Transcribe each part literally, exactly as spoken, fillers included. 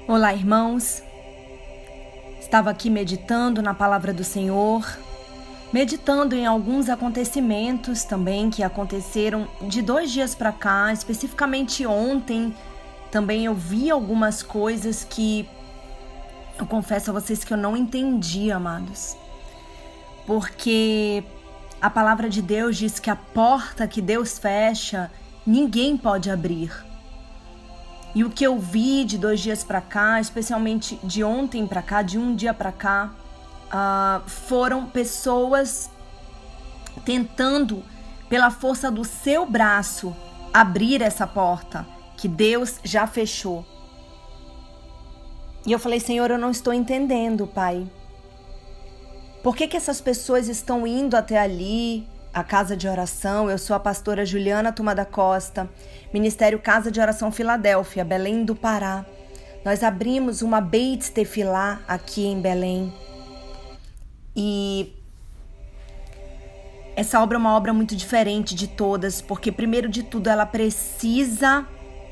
Olá, irmãos. Estava aqui meditando na palavra do Senhor, meditando em alguns acontecimentos também que aconteceram de dois dias para cá, especificamente ontem. Também eu vi algumas coisas que eu confesso a vocês que eu não entendi, amados. Porque a palavra de Deus diz que a porta que Deus fecha, ninguém pode abrir. E o que eu vi de dois dias para cá, especialmente de ontem para cá, de um dia para cá, uh, foram pessoas tentando, pela força do seu braço, abrir essa porta que Deus já fechou. E eu falei, Senhor, eu não estou entendendo, Pai. Por que que essas pessoas estão indo até ali, a casa de oração? Eu sou a pastora Juliana Tuma da Costa, Ministério Casa de Oração Filadélfia, Belém do Pará. Nós abrimos uma Beit Tefilá aqui em Belém. E essa obra é uma obra muito diferente de todas, porque primeiro de tudo ela precisa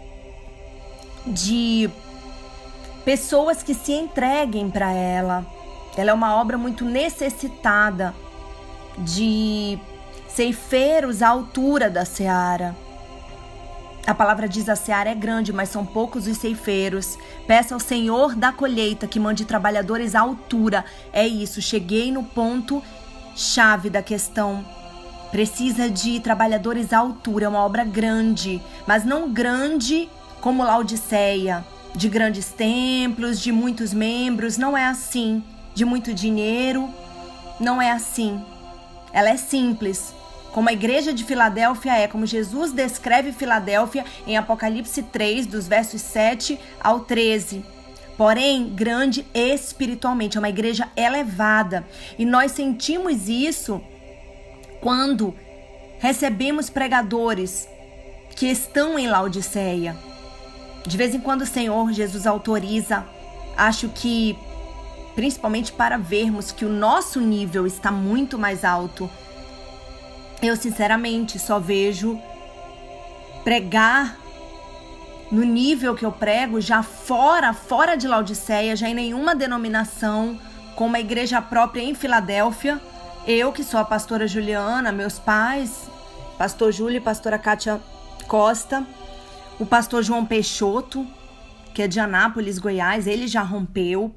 de pessoas que se entreguem para ela. Ela é uma obra muito necessitada de ceifeiros à altura da seara. A palavra diz: a seara é grande, mas são poucos os ceifeiros. Peça ao Senhor da colheita que mande trabalhadores à altura. É isso, cheguei no ponto chave da questão. Precisa de trabalhadores à altura. É uma obra grande, mas não grande como Laodiceia, de grandes templos, de muitos membros. Não é assim. De muito dinheiro. Não é assim. Ela é simples, como a igreja de Filadélfia é, como Jesus descreve Filadélfia em Apocalipse três, dos versos sete ao treze. Porém, grande espiritualmente, é uma igreja elevada. E nós sentimos isso quando recebemos pregadores que estão em Laodiceia. De vez em quando o Senhor Jesus autoriza, acho que principalmente para vermos que o nosso nível está muito mais alto. Eu, sinceramente, só vejo pregar no nível que eu prego, já fora, fora de Laodiceia, já em nenhuma denominação, como a igreja própria em Filadélfia. Eu, que sou a pastora Juliana, meus pais, pastor Júlio e pastora Kátia Costa, o pastor João Peixoto, que é de Anápolis, Goiás, ele já rompeu.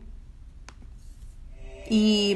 E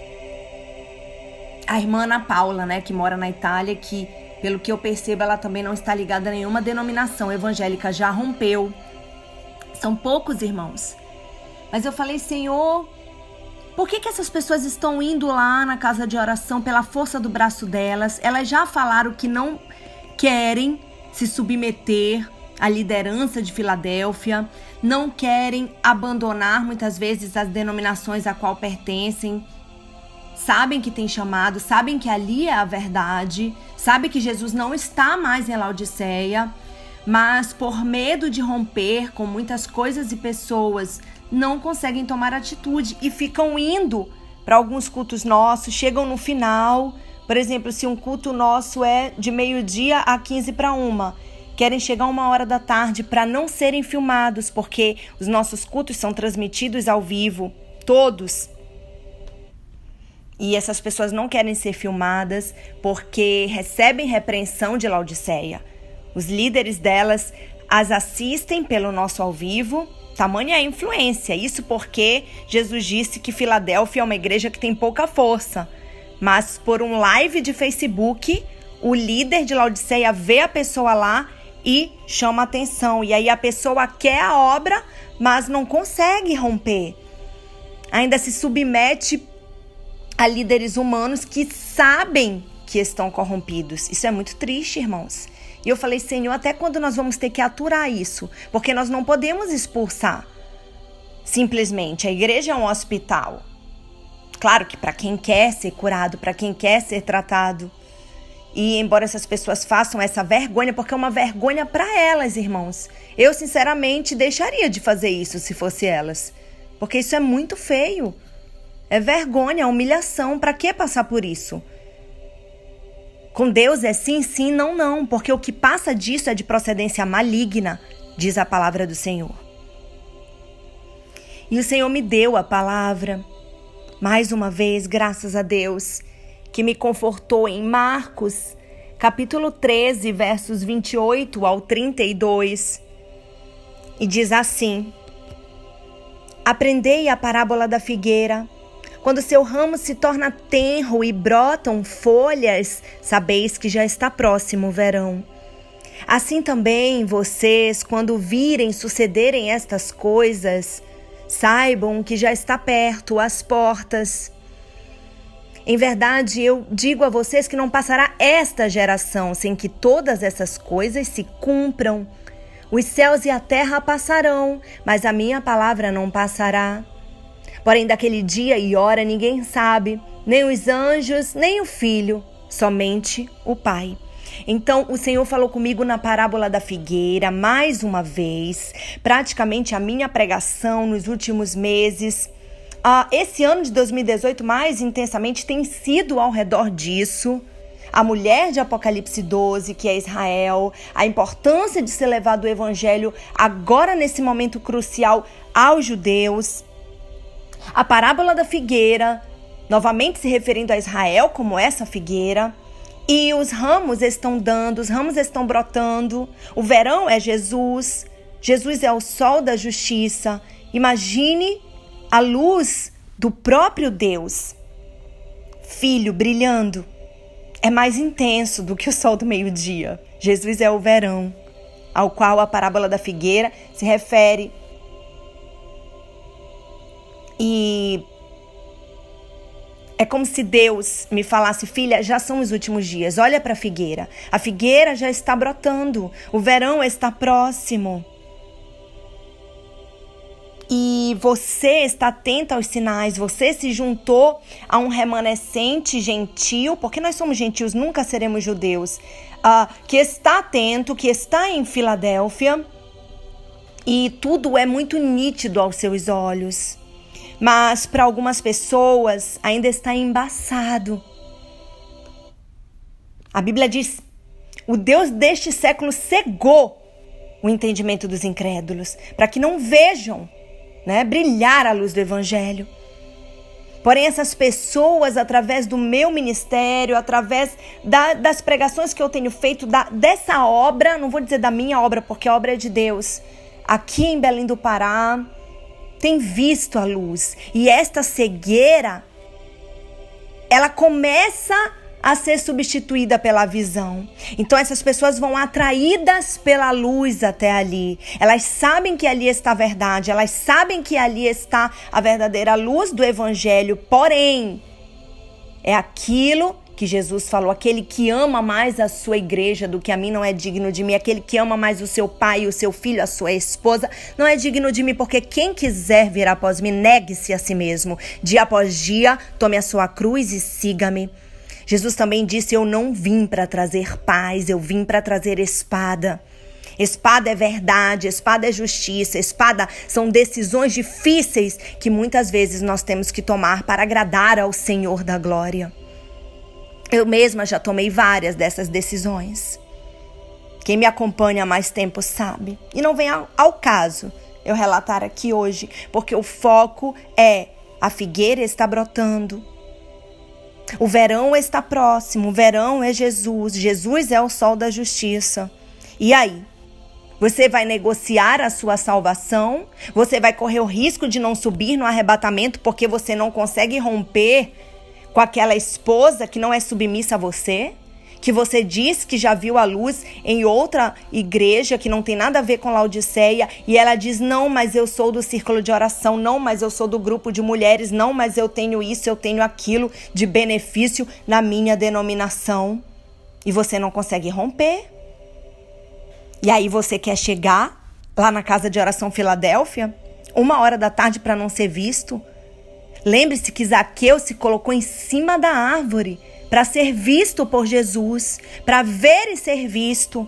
a irmã Ana Paula, né, que mora na Itália, que, pelo que eu percebo, ela também não está ligada a nenhuma denominação evangélica, já rompeu. São poucos irmãos. Mas eu falei, Senhor, por que que essas pessoas estão indo lá na casa de oração pela força do braço delas? Elas já falaram que não querem se submeter à liderança de Filadélfia, não querem abandonar muitas vezes as denominações a qual pertencem, sabem que tem chamado, sabem que ali é a verdade, sabem que Jesus não está mais em Laodiceia, mas por medo de romper com muitas coisas e pessoas, não conseguem tomar atitude e ficam indo para alguns cultos nossos, chegam no final. Por exemplo, se um culto nosso é de meio-dia a quinze para uma, querem chegar uma hora da tarde para não serem filmados, porque os nossos cultos são transmitidos ao vivo, todos. E essas pessoas não querem ser filmadas porque recebem repreensão de Laodiceia. Os líderes delas as assistem pelo nosso ao vivo, tamanha a influência. Isso porque Jesus disse que Filadélfia é uma igreja que tem pouca força. Mas por um live de Facebook, o líder de Laodiceia vê a pessoa lá e chama atenção. E aí a pessoa quer a obra, mas não consegue romper. Ainda se submete a líderes humanos que sabem que estão corrompidos. Isso é muito triste, irmãos. E eu falei, Senhor, até quando nós vamos ter que aturar isso? Porque nós não podemos expulsar simplesmente. A igreja é um hospital. Claro que para quem quer ser curado, para quem quer ser tratado. E embora essas pessoas façam essa vergonha, porque é uma vergonha para elas, irmãos. Eu, sinceramente, deixaria de fazer isso se fosse elas. Porque isso é muito feio. É vergonha, é humilhação. Para que passar por isso? Com Deus é sim, sim, não, não. Porque o que passa disso é de procedência maligna, diz a palavra do Senhor. E o Senhor me deu a palavra. Mais uma vez, graças a Deus, que me confortou em Marcos, capítulo treze, versos vinte e oito ao trinta e dois. E diz assim: Aprendei a parábola da figueira. Quando seu ramo se torna tenro e brotam folhas, sabeis que já está próximo o verão. Assim também vocês, quando virem sucederem estas coisas, saibam que já está perto as portas. Em verdade, eu digo a vocês que não passará esta geração sem que todas essas coisas se cumpram. Os céus e a terra passarão, mas a minha palavra não passará. Porém, daquele dia e hora ninguém sabe, nem os anjos, nem o Filho, somente o Pai. Então, o Senhor falou comigo na parábola da figueira, mais uma vez, praticamente a minha pregação nos últimos meses. Ah, esse ano de dois mil e dezoito, mais intensamente, tem sido ao redor disso. A mulher de Apocalipse doze, que é Israel, a importância de ser levado o evangelho agora nesse momento crucial aos judeus. A parábola da figueira, novamente se referindo a Israel como essa figueira. E os ramos estão dando, os ramos estão brotando. O verão é Jesus. Jesus é o sol da justiça. Imagine a luz do próprio Deus, Filho, brilhando. É mais intenso do que o sol do meio-dia. Jesus é o verão, ao qual a parábola da figueira se refere. E é como se Deus me falasse: filha, já são os últimos dias, olha para a figueira. A figueira já está brotando, o verão está próximo. E você está atento aos sinais, você se juntou a um remanescente gentil, porque nós somos gentios, nunca seremos judeus, uh, que está atento, que está em Filadélfia, e tudo é muito nítido aos seus olhos. Mas para algumas pessoas ainda está embaçado. A Bíblia diz: o Deus deste século cegou o entendimento dos incrédulos, para que não vejam, né, brilhar a luz do evangelho. Porém, essas pessoas, através do meu ministério, através da, das pregações que eu tenho feito, da, dessa obra, não vou dizer da minha obra, porque a obra é de Deus, aqui em Belém do Pará, tem visto a luz. E esta cegueira, ela começa a ser substituída pela visão. Então essas pessoas vão atraídas pela luz até ali. Elas sabem que ali está a verdade, elas sabem que ali está a verdadeira luz do evangelho. Porém, é aquilo que Jesus falou: aquele que ama mais a sua igreja do que a mim não é digno de mim. Aquele que ama mais o seu pai, o seu filho, a sua esposa, não é digno de mim. Porque quem quiser vir após mim, negue-se a si mesmo. Dia após dia, tome a sua cruz e siga-me. Jesus também disse: eu não vim para trazer paz, eu vim para trazer espada. Espada é verdade, espada é justiça, espada são decisões difíceis que muitas vezes nós temos que tomar para agradar ao Senhor da glória. Eu mesma já tomei várias dessas decisões. Quem me acompanha há mais tempo sabe. E não vem ao, ao caso eu relatar aqui hoje, porque o foco é: a figueira está brotando. O verão está próximo, o verão é Jesus. Jesus é o sol da justiça. E aí? Você vai negociar a sua salvação? Você vai correr o risco de não subir no arrebatamento porque você não consegue romper com aquela esposa que não é submissa a você? Que você diz que já viu a luz em outra igreja que não tem nada a ver com Laodiceia, e ela diz: não, mas eu sou do círculo de oração, não, mas eu sou do grupo de mulheres, não, mas eu tenho isso, eu tenho aquilo de benefício na minha denominação. E você não consegue romper. E aí você quer chegar lá na casa de oração Filadélfia, uma hora da tarde para não ser visto? Lembre-se que Zaqueu se colocou em cima da árvore para ser visto por Jesus, para ver e ser visto.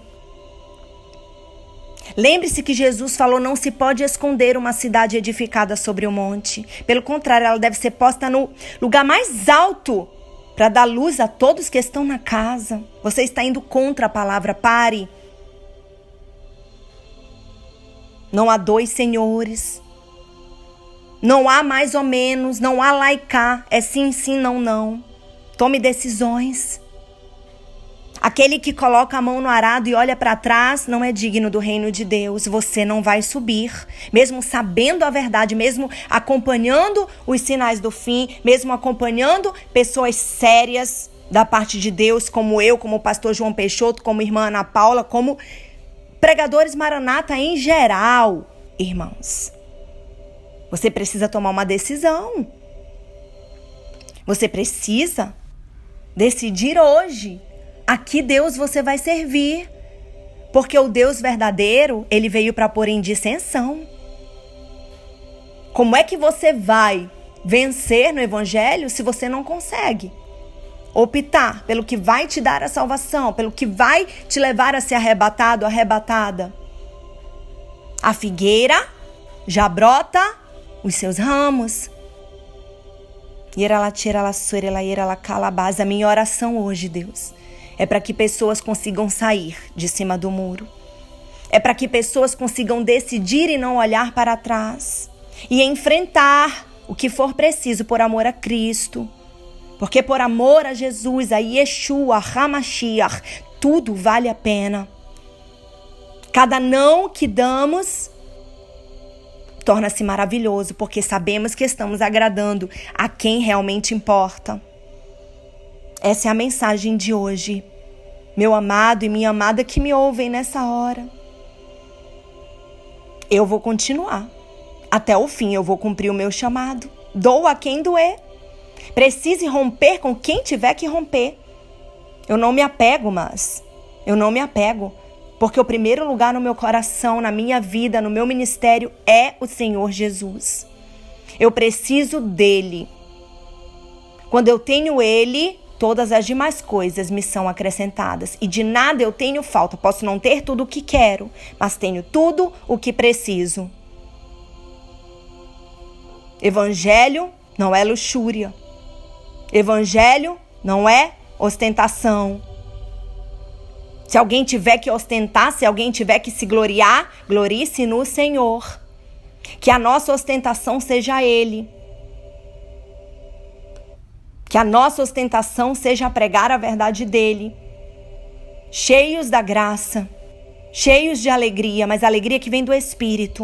Lembre-se que Jesus falou: não se pode esconder uma cidade edificada sobre o monte. Pelo contrário, ela deve ser posta no lugar mais alto para dar luz a todos que estão na casa. Você está indo contra a palavra. Pare. Não há dois senhores. Não há mais ou menos, não há lá e cá. É sim, sim, não, não. Tome decisões. Aquele que coloca a mão no arado e olha para trás não é digno do reino de Deus. Você não vai subir. Mesmo sabendo a verdade, mesmo acompanhando os sinais do fim, mesmo acompanhando pessoas sérias da parte de Deus, como eu, como o pastor João Peixoto, como a irmã Ana Paula, como pregadores Maranata em geral, irmãos. Você precisa tomar uma decisão. Você precisa decidir hoje a que Deus você vai servir. Porque o Deus verdadeiro, ele veio para pôr em dissensão. Como é que você vai vencer no evangelho se você não consegue optar pelo que vai te dar a salvação, pelo que vai te levar a ser arrebatado, arrebatada? A figueira já brota os seus ramos. A minha oração hoje, Deus, é para que pessoas consigam sair de cima do muro. É para que pessoas consigam decidir e não olhar para trás. E enfrentar o que for preciso por amor a Cristo. Porque por amor a Jesus, a Yeshua, a Hamashiach, tudo vale a pena. Cada não que damos torna-se maravilhoso, porque sabemos que estamos agradando a quem realmente importa. Essa é a mensagem de hoje, meu amado e minha amada que me ouvem nessa hora. Eu vou continuar. Até o fim eu vou cumprir o meu chamado. Dou a quem doer. Precise romper com quem tiver que romper. Eu não me apego, mas eu não me apego. Porque o primeiro lugar no meu coração, na minha vida, no meu ministério é o Senhor Jesus. Eu preciso dele. Quando eu tenho ele, todas as demais coisas me são acrescentadas. E de nada eu tenho falta. Posso não ter tudo o que quero, mas tenho tudo o que preciso. Evangelho não é luxúria. Evangelho não é ostentação. Se alguém tiver que ostentar, se alguém tiver que se gloriar, glorie-se no Senhor. Que a nossa ostentação seja Ele. Que a nossa ostentação seja pregar a verdade dEle. Cheios da graça, cheios de alegria, mas alegria que vem do Espírito.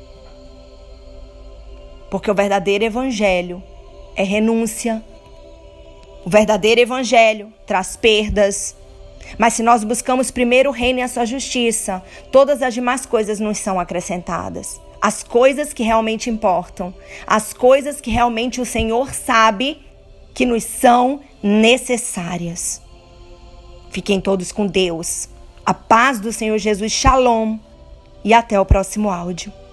Porque o verdadeiro evangelho é renúncia. O verdadeiro evangelho traz perdas. Mas se nós buscamos primeiro o reino e a sua justiça, todas as demais coisas nos são acrescentadas. As coisas que realmente importam. As coisas que realmente o Senhor sabe que nos são necessárias. Fiquem todos com Deus. A paz do Senhor Jesus. Shalom. E até o próximo áudio.